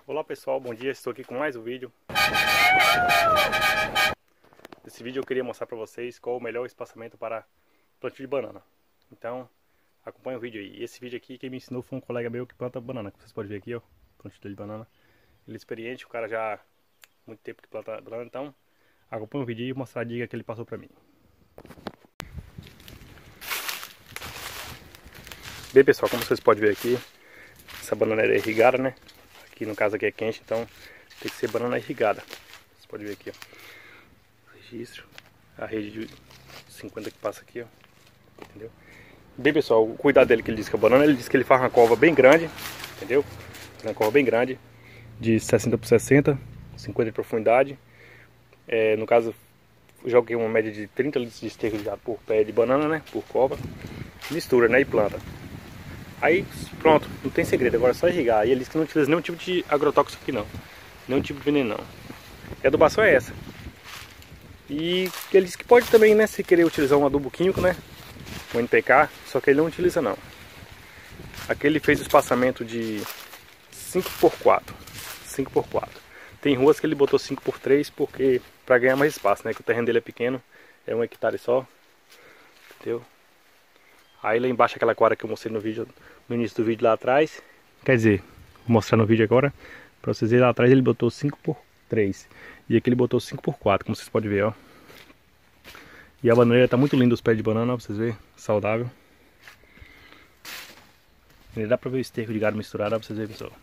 Olá pessoal, bom dia, estou aqui com mais um vídeo. Nesse vídeo eu queria mostrar para vocês qual o melhor espaçamento para plantio de banana. Então, acompanha o vídeo aí. Esse vídeo aqui quem me ensinou foi um colega meu que planta banana, que vocês podem ver aqui, ó, plantio de banana. Ele é experiente, o cara já há muito tempo que planta banana, então acompanha o vídeo aí e mostrar a dica que ele passou para mim. Bem pessoal, como vocês podem ver aqui, essa bananeira é irrigada, né? Aqui no caso aqui é quente, então tem que ser banana irrigada. Você pode ver aqui, ó. Registro. A rede de 50 que passa aqui, ó. Entendeu? Bem pessoal, o cuidado dele que ele disse que a banana, ele disse que ele faz uma cova bem grande, entendeu? Uma cova bem grande, de 60 por 60, 50 de profundidade. No caso, eu joguei uma média de 30 litros de esterco já por pé de banana, né? Por cova. Mistura, né? E planta. Aí pronto, não tem segredo, agora é só irrigar. E ele disse que não utiliza nenhum tipo de agrotóxico aqui não, nenhum tipo de veneno não. E a adubação é essa. E ele disse que pode também, né, se querer utilizar um adubo químico, né, um NPK, só que ele não utiliza não. Aqui ele fez o espaçamento de 5x4, 5x4. Tem ruas que ele botou 5x3 porque para ganhar mais espaço, né, que o terreno dele é pequeno, é 1 hectare só, entendeu? Aí lá embaixo aquela quadra que eu mostrei no vídeo, no início do vídeo lá atrás, quer dizer, vou mostrar no vídeo agora, pra vocês verem lá atrás ele botou 5x3 e aqui ele botou 5x4, como vocês podem ver, ó. E a bananeira tá muito linda, os pés de banana, ó, pra vocês verem, saudável. E dá pra ver o esterco de gado misturado, ó, pra vocês verem, pessoal.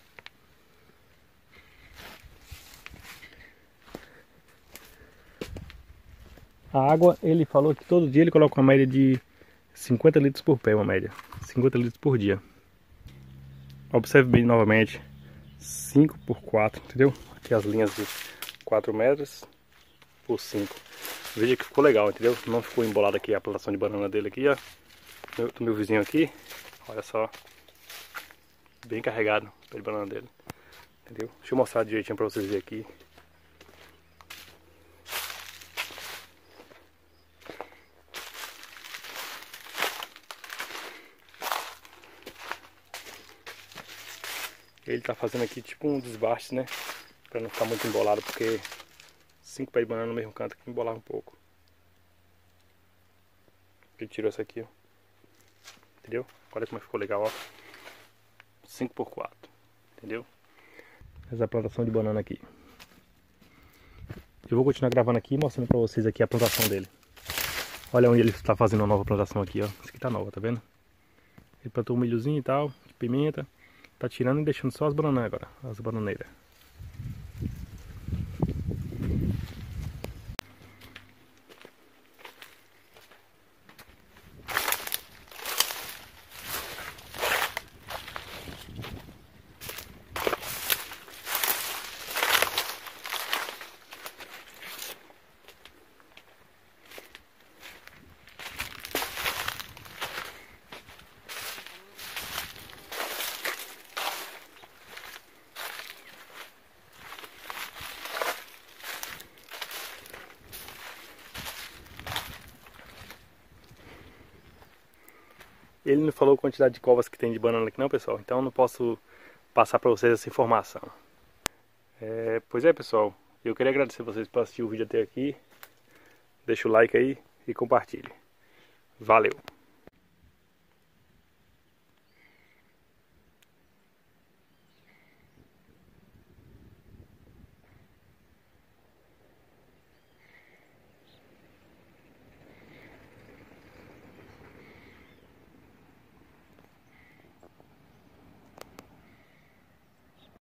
A água, ele falou que todo dia ele coloca uma média de 50 litros por pé, uma média. 50 litros por dia. Observe bem novamente. 5x4, entendeu? Aqui as linhas de 4 metros por 5. Veja que ficou legal, entendeu? Não ficou embolado aqui a plantação de banana dele aqui, ó. Do meu vizinho aqui. Olha só. Bem carregado o pé de banana dele. Entendeu? Deixa eu mostrar direitinho pra vocês verem aqui. Ele tá fazendo aqui tipo um desbaste, né? Pra não ficar muito embolado, porque 5 pés de banana no mesmo canto aqui embolava um pouco. Ele tirou essa aqui, ó. Entendeu? Olha como ficou legal, ó. 5x4. Entendeu? Essa plantação de banana aqui. Eu vou continuar gravando aqui, mostrando pra vocês aqui a plantação dele. Olha onde ele está fazendo uma nova plantação aqui, ó. Essa aqui tá nova, tá vendo? Ele plantou um milhozinho e tal, de pimenta. Tá tirando e deixando só as bananas agora, as bananeiras. Ele não falou a quantidade de covas que tem de banana aqui não, pessoal. Então eu não posso passar para vocês essa informação. Pois é, pessoal. Eu queria agradecer vocês por assistir o vídeo até aqui. Deixa o like aí e compartilhe. Valeu!